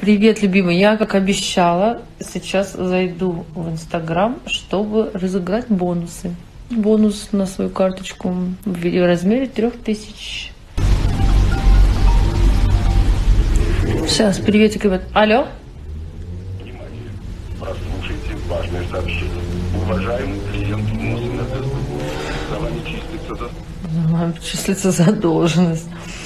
Привет, любимый. Я, как обещала, сейчас зайду в Инстаграм, чтобы разыграть бонусы. Бонус на свою карточку в размере 3000. Сейчас, приветик, ребят. Алло? Внимание! Прослушайте важное сообщение. Уважаемый клиент Мосинвест, за вами числится За вами числится задолженность.